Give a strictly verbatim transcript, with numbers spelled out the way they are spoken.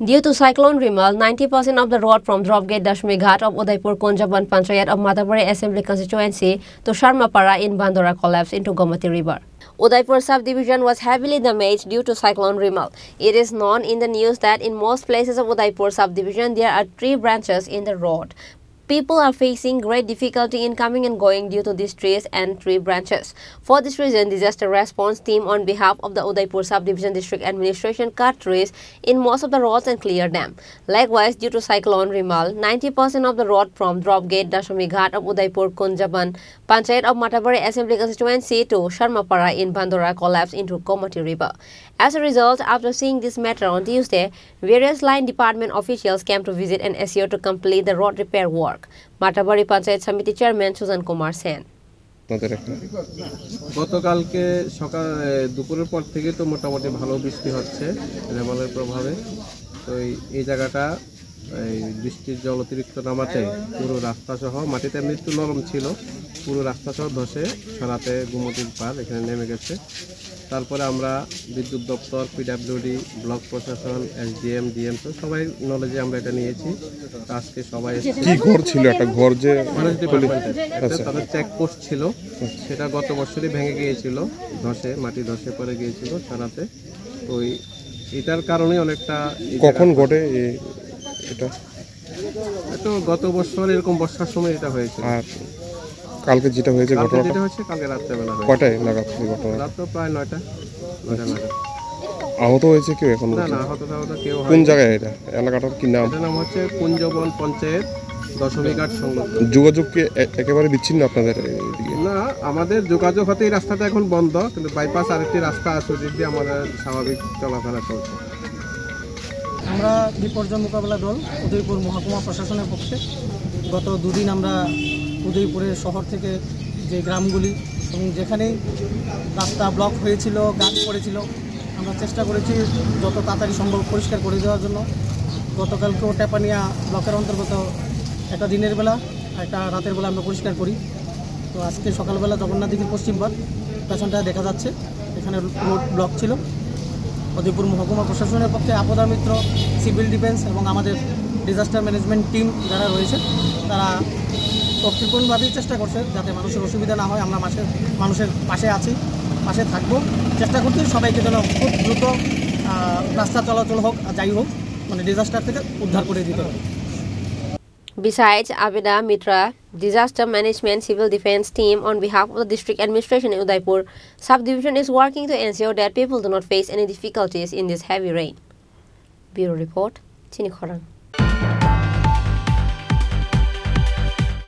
Due to cyclone Rimal, ninety percent of the road from Dropgate Dashmi Ghat of Udaipur Konjaban Panchayat of Matabari Assembly constituency to Sharmapara in Bandora collapsed into Gomati River. Udaipur subdivision was heavily damaged due to cyclone Rimal. It is known in the news that in most places of Udaipur subdivision there are three branches in the road. People are facing great difficulty in coming and going due to these trees and tree branches. For this reason, disaster response team on behalf of the Udaipur Subdivision District Administration cut trees in most of the roads and cleared them. Likewise, due to cyclone Rimal, ninety percent of the road from Dropgate Dashmi Ghat of Udaipur Konjaban Panchayat of Matabari Assembly constituency to Sharmapara in Bandora collapsed into Gomati River. As a result, after seeing this matter on Tuesday, various line department officials came to visit and S E O to complete the road repair work. Matabari Panchayat Samiti Chairman Susan Kumar Sen. গতকালকে সকাল দুপুরের পর থেকে তো মোটামুটি ভালো বৃষ্টি হচ্ছে রেমালের প্রভাবে। তো এই জায়গাটা এই বৃষ্টির জল অতিরিক্ত নামাতে পুরো রাস্তা সহ মাটিতে মৃত্যু নরম ছিল, পুরো রাস্তা সহ ধসে সারাতে গুমতির পার এখানে নেমে গেছে। তারপরে আমরা বিদ্যুৎ দপ্তর, পিডব্লিউডি, ব্লক প্রশাসন, এসডিএম, ডিএম সবাই নলেজে আমরা এটা নিয়েছি। আজকে সবাই কি ঘর ছিল, একটা ঘর যে তাদের চেকপোস্ট ছিল, সেটা গত বছরই ভেঙে গিয়েছিল, ধসে মাটি ধসে পড়ে গিয়েছিল সারাতে। তো এটার কারণে অনেকটা কখন ঘটে এটা? তো গত বছর এরকম বর্ষার সময় এটা হয়েছে। আর কালকে যেটা হয়েছে ঘটনা যেটা হচ্ছে কালকে রাত্রেবেলা কটায় নাগাদ ঘটনা? রাত তো প্রায় নয়টা নয়টা নাগাদ। আহত হয়েছে কেউ এখন? না না, আহত আহত কেউ। কোন জায়গায় এটা? এলাকাটার কি নাম? এটার নাম হচ্ছে কুঞ্জবন পঞ্চায়েত দশমী ঘাট সংলগ্ন। যোগাযোগ কি একেবারে বিচ্ছিন্ন আপনাদের এইদিকে? না, আমাদের যোগাযোগ হতে এই রাস্তাটা এখন বন্ধ, কিন্তু বাইপাস আরেকটি রাস্তা আছে যেটি আমাদের স্বাভাবিক চলাফেরা চলছে। আমরা বিপর্যয় মোকাবেলা দল উদয়পুর মহকুমা প্রশাসনের পক্ষে গত দুদিন আমরা উদয়পুরের শহর থেকে যে গ্রামগুলি এবং যেখানেই রাস্তা ব্লক হয়েছিল, গাছ পড়েছিল, আমরা চেষ্টা করেছি যত তাড়াতাড়ি সম্ভব পরিষ্কার করে দেওয়ার জন্য। গতকালকেও টেপানিয়া ব্লকের অন্তর্গত একটা দিনের বেলা একটা রাতের বেলা আমরা পরিষ্কার করি। তো আজকে সকালবেলা জগন্নাথদিঘির পশ্চিম পাড় পেছনটা দেখা যাচ্ছে এখানে রোড ব্লক ছিল। উদয়পুর মহকুমা প্রশাসনের পক্ষে আপদা মিত্র, সিভিল ডিফেন্স এবং আমাদের ডিজাস্টার ম্যানেজমেন্ট টিম যারা রয়েছে তারা তৎপরভাবেই চেষ্টা করছে যাতে মানুষের অসুবিধা না হয়। আমরা মাসের মানুষের পাশে আছি, পাশে থাকবো, চেষ্টা করছি সবাইকে যেন খুব দ্রুত রাস্তা চলাচল হোক, যাই হোক, মানে ডিজাস্টার থেকে উদ্ধার করে দিতে হবে। Besides, Abeda Mitra, Disaster Management Civil Defense Team on behalf of the District Administration in Udaipur Subdivision is working to ensure that people do not face any difficulties in this heavy rain. Bureau Report, Chini Khorang.